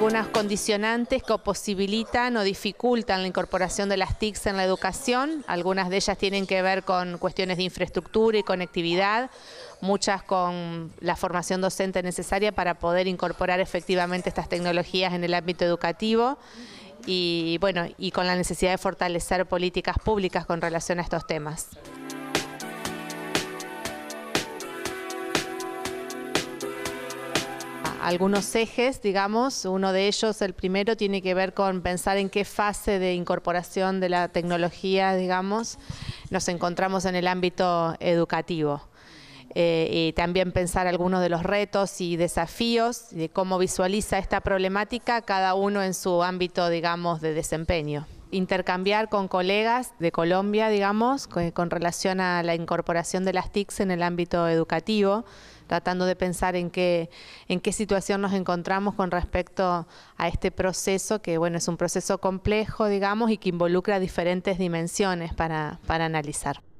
algunas condicionantes que posibilitan o dificultan la incorporación de las TICs en la educación. Algunas de ellas tienen que ver con cuestiones de infraestructura y conectividad, muchas con la formación docente necesaria para poder incorporar efectivamente estas tecnologías en el ámbito educativo y, bueno, y con la necesidad de fortalecer políticas públicas con relación a estos temas. Algunos ejes, digamos, uno de ellos, el primero, tiene que ver con pensar en qué fase de incorporación de la tecnología, digamos, nos encontramos en el ámbito educativo. Y también pensar algunos de los retos y desafíos, de cómo visualiza esta problemática cada uno en su ámbito, digamos, de desempeño. Intercambiar con colegas de Colombia, digamos, con relación a la incorporación de las TICs en el ámbito educativo, tratando de pensar en qué situación nos encontramos con respecto a este proceso, que bueno, es un proceso complejo, digamos, y que involucra diferentes dimensiones para analizar.